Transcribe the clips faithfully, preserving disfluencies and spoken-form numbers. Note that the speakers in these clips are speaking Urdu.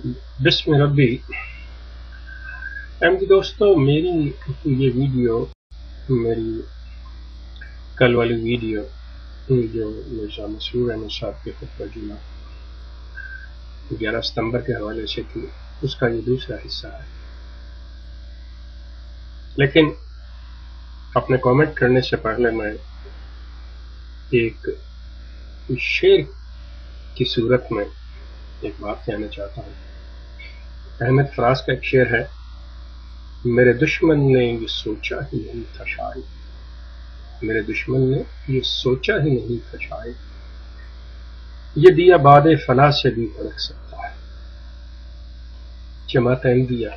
بسم ربی احمدی دوستو، میری یہ ویڈیو میری کل والی ویڈیو جو مرزا مسرور احمد صاحب کے خطبہ جمعہ گیارہ ستمبر کے حوالے سے تھی، اس کا یہ دوسرا حصہ ہے۔ لیکن اپنے کامنٹ کرنے سے پہلے میں ایک شعر کی صورت میں ایک بات کہنا چاہتا ہوں۔ احمد فراز کا ایک شعر ہے، میرے دشمن نے یہ سوچا ہی نہیں تھا شاید، میرے دشمن نے یہ سوچا ہی نہیں تھا شاید، یہ دیا باد فنا سے بھی بھڑک سکتا ہے۔ جماعت احمدیہ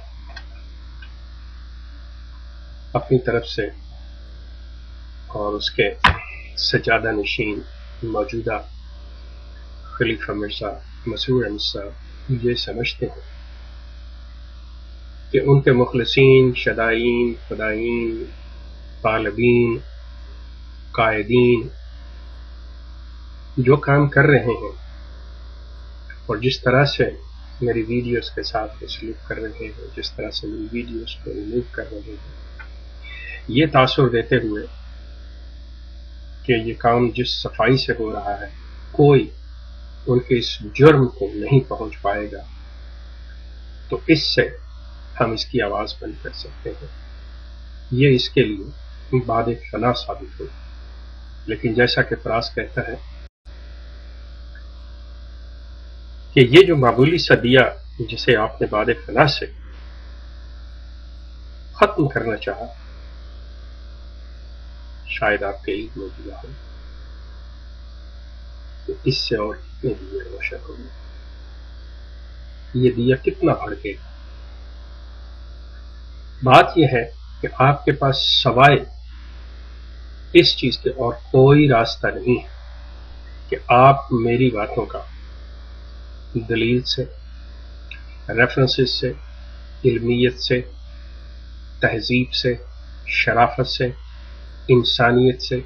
اپنی طرف سے اور اس کے سجادہ نشین موجودہ خلیفہ مرزا مسرور احمد صاحب یہ سمجھتے ہیں کہ ان کے مخلصین، شدائین، فدائین، طالبین، قائدین جو کام کر رہے ہیں اور جس طرح سے میری ویڈیوز کے ساتھ سلوک کر رہے ہیں، جس طرح سے میری ویڈیوز کو ریموو کر رہے ہیں، یہ تاثر دیتے ہوئے کہ یہ کام جس صفائی سے ہو رہا ہے کوئی ان کے اس جرم کو نہیں پہنچ پائے گا، تو اس سے ہم اس کی آواز بند کر سکتے ہیں، یہ اس کے لیے باد فنا ثابت ہو۔ لیکن جیسا کہ فراز کہتا ہے کہ یہ جو معمولی سا دیا جسے آپ نے باد فنا سے ختم کرنا چاہا، شاید آپ کے علم میں دیا ہو، تو اس سے اور کتنے دیے روشن ہوں گے، یہ دیا کتنا بھڑکے گا۔ بات یہ ہے کہ آپ کے پاس سوائے اس چیز کے اور کوئی راستہ نہیں ہے کہ آپ میری باتوں کا دلیل سے، ریفرنسز سے، علمیت سے، تہذیب سے، شرافت سے، انسانیت سے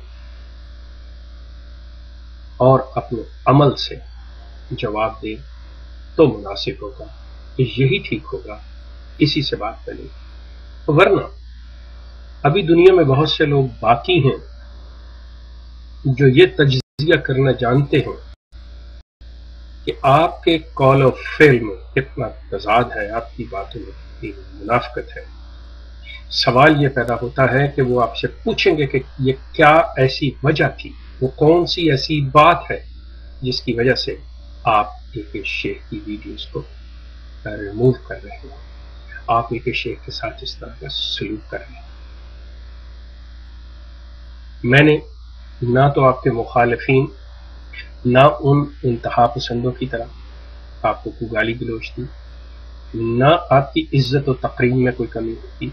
اور اپنے عمل سے جواب دیں تو مناسب ہوگا، یہی ٹھیک ہوگا، اسی سے بات کریں۔ ورنہ ابھی دنیا میں بہت سے لوگ باقی ہیں جو یہ تجزیہ کرنا جانتے ہیں کہ آپ کے قول و فعل میں کتنا تضاد ہے، آپ کی باتوں میں کتنی منافقت ہے۔ سوال یہ پیدا ہوتا ہے کہ وہ آپ سے پوچھیں گے کہ یہ کیا ایسی وجہ تھی، وہ کون سی ایسی بات ہے جس کی وجہ سے آپ ایک شیخ کی ویڈیوز کو ریموو کر رہے ہیں، آپ ایک شیخ کے ساتھ اس طرح کا سلوک کر رہے ہیں۔ میں نے نہ تو آپ کے مخالفین، نہ ان انتہا پسندوں کی طرح آپ کو کوئی گالی گلوچ دی، نہ آپ کی عزت و تقریم میں کوئی کمی ہوتی،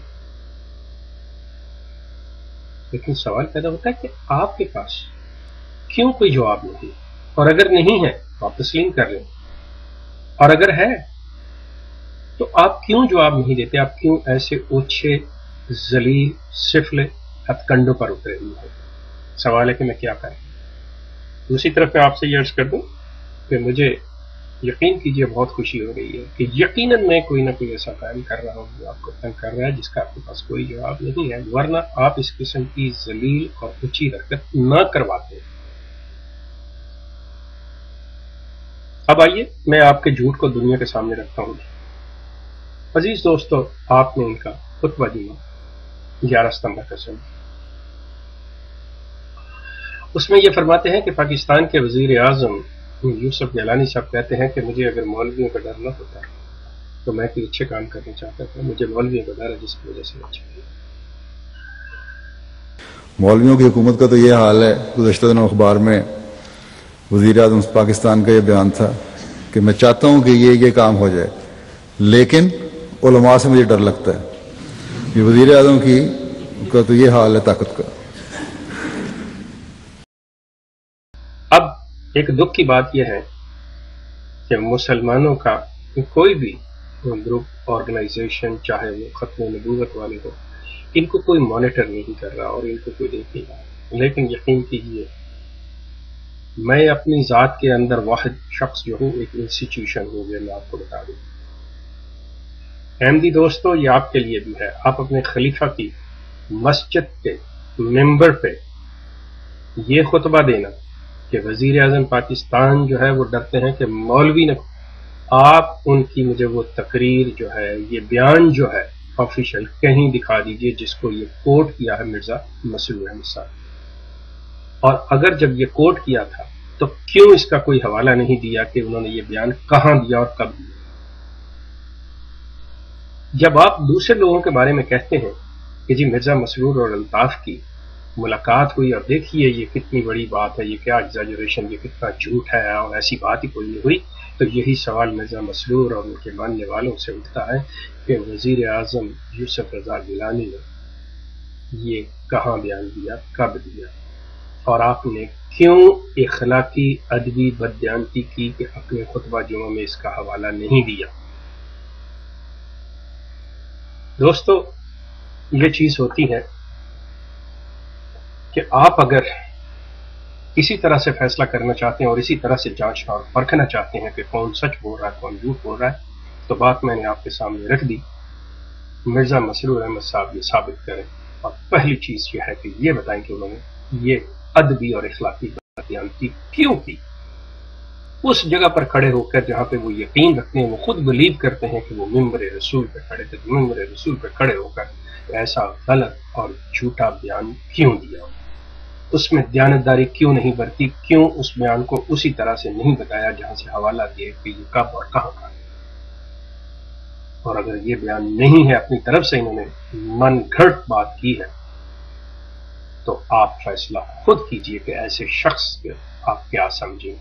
لیکن سوال پیدا ہوتا ہے کہ آپ کے پاس کیوں کوئی جواب نہیں، اور اگر نہیں ہے تو آپ تسلیم کر لیں، اور اگر ہے تو آپ کیوں جواب نہیں دیتے، آپ کیوں ایسے اوچھے ذلیل سفلے ہتھ کنڈوں پر اترے ہوئے ہیں؟ سوال ہے کہ میں کیا کروں۔ دوسری طرف میں آپ سے یہ عرض کر دوں کہ مجھے یقین کیجئے بہت خوشی ہو رہی ہے کہ یقیناً میں کوئی نہ کوئی ایسا کام کر رہا ہوں جو آپ کو تنگ کر رہا ہے، جس کا آپ کے پاس کوئی جواب نہیں ہے، ورنہ آپ اس قسم کی ذلیل اور اونچی حرکت نہ کرواتے۔ اب آئیے میں آپ کے جھوٹ کو دنیا کے سامنے رکھتا ہوں۔ عزیز دوستو، آپ نے ان کا خطبہ جمعہ گیارہ ستمبر کا سنا، اس میں یہ فرماتے ہیں کہ پاکستان کے وزیر اعظم یوسف گیلانی صاحب کہتے ہیں کہ مجھے اگر مولویوں کا ڈر نہ ہوتا تو میں کوئی اچھے کام کرنا چاہتا تھا، مجھے مولویوں کا ڈر ہے جس کی وجہ سے اچھا ہے۔ مولویوں کی حکومت کا تو یہ حال ہے، گزشتہ دنوں اخبار میں وزیر اعظم پاکستان کا یہ بیان تھا کہ میں چاہتا ہوں کہ یہ یہ کام ہو جائے، لیکن علماء سے مجھے ڈر لگتا ہے۔ یہ وزیر اعظم کی کا تو یہ حال ہے طاقت کا۔ اب ایک دکھ کی بات یہ ہے کہ مسلمانوں کا کوئی بھی گروپ، آرگنائزیشن، چاہے وہ ختم نبوت والے ہو، ان کو کوئی مانیٹر نہیں کر رہا اور ان کو کوئی دیکھ نہیں رہا۔ لیکن یقین کیجیے میں اپنی ذات کے اندر واحد شخص جو ہوں ایک انسٹیٹیوشن ہوں، یہ میں آپ کو بتا دوں، احمدی دوستو، یہ آپ کے لیے بھی ہے. آپ اپنے خلیفہ کی مسجد کے ممبر پہ یہ خطبہ دینا کہ وزیر اعظم پاکستان جو ہے وہ ڈرتے ہیں کہ مولوی نے، آپ ان کی مجھے وہ تقریر جو ہے، یہ بیان جو ہے آفیشل کہیں دکھا دیجئے جس کو یہ کوٹ کیا ہے مرزا مسرور احمد صاحب. اور اگر جب یہ کوٹ کیا تھا تو کیوں اس کا کوئی حوالہ نہیں دیا کہ انہوں نے یہ بیان کہاں دیا اور کب دیا؟ جب آپ دوسرے لوگوں کے بارے میں کہتے ہیں کہ جی مرزا مسرور اور الطاف کی ملاقات ہوئی اور دیکھیے یہ کتنی بڑی بات ہے، یہ کیا ایگزیجریشن، یہ کتنا جھوٹ ہے اور ایسی بات ہی کوئی نہیں ہوئی، تو یہی سوال مرزا مسرور اور ان کے ماننے والوں سے اٹھتا ہے کہ وزیر اعظم یوسف رضا گیلانی نے یہ کہاں بیان دیا، کب دیا، اور آپ نے کیوں اخلاقی ادبی بددیانتی کی کہ اپنے خطبہ جمعہ میں اس کا حوالہ نہیں دیا؟ دوستو، یہ چیز ہوتی ہے کہ آپ اگر اسی طرح سے فیصلہ کرنا چاہتے ہیں اور اسی طرح سے جانچنا اور پرکھنا چاہتے ہیں کہ کون سچ بول رہا ہے کون جھوٹ بول رہا ہے، تو بات میں نے آپ کے سامنے رکھ دی. مرزا مسرور احمد صاحب یہ ثابت کریں، اور پہلی چیز یہ ہے کہ یہ بتائیں کہ انہوں نے یہ ادبی اور اخلاقی بددیانتی کیوں کی، اس جگہ پر کھڑے ہو کر جہاں پہ وہ یقین رکھتے ہیں، وہ خود بلیو کرتے ہیں کہ وہ ممبر رسول پہ کھڑے تھے، ممبر رسول پہ کھڑے ہو کر ایسا غلط اور جھوٹا بیان کیوں دیا، اس میں دیانتداری کیوں نہیں برتی، کیوں اس بیان کو اسی طرح سے نہیں بتایا جہاں سے حوالہ دیا کہ یہ کب اور کہاں کا ہے. اور اگر یہ بیان نہیں ہے، اپنی طرف سے انہوں نے من گھڑت بات کی ہے، تو آپ فیصلہ خود کیجئے کہ ایسے شخص کے آپ کیا سمجھیں.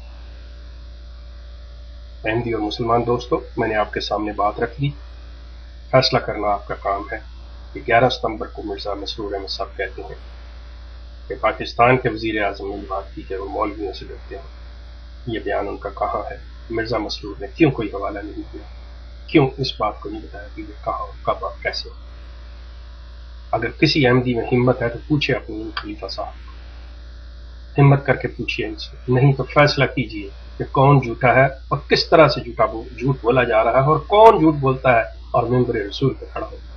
احمدی اور مسلمان دوستو، میں نے آپ کے سامنے بات رکھ دی، فیصلہ کرنا آپ کا کام ہے. کہ گیارہ ستمبر کو مرزا مسرور احمد صاحب کہتے ہیں کہ پاکستان کے وزیر اعظم نے بات کی کہ وہ مولویوں سے ڈرتے ہیں. یہ بیان ان کا کہاں ہے؟ مرزا مسرور نے کیوں کوئی حوالہ نہیں دیا؟ کیوں اس بات کو نہیں بتایا کہ یہ کہاں اور کب اور کیسے ہو؟ اگر کسی احمدی میں ہمت ہے تو پوچھے اپنے خلیفہ صاحب کو، ہمت کر کے پوچھئے ان سے، نہیں تو فیصلہ کیجئے کہ کون جھوٹا ہے اور کس طرح سے جھوٹا جھوٹ بولا جا رہا ہے، اور کون جھوٹ بولتا ہے اور ممبر رسول پہ کھڑا ہوتا ہے.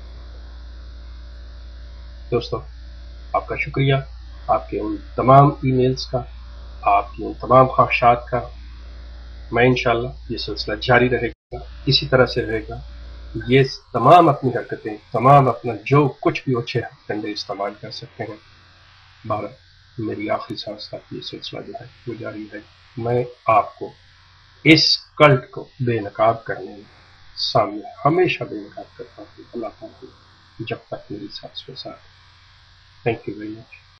دوستو، آپ کا شکریہ، آپ کے ان تمام ای میلز کا، آپ کی ان تمام خواہشات کا. میں انشاءاللہ یہ سلسلہ جاری رہے گا، اسی طرح سے رہے گا. یہ تمام اپنی حرکتیں، تمام اپنا جو کچھ بھی اچھے کنڈے استعمال کر سکتے ہیں. بارہ میری آخری سانس تک یہ سلسلہ جو ہے وہ جاری ہے. میں آپ کو اس کلٹ کو بے نقاب کرنے میں سامنے ہمیشہ بے نقاب کرتا ہوں. اللہ تعالیٰ جب تک میری سانس کے ساتھ. Thank you very much.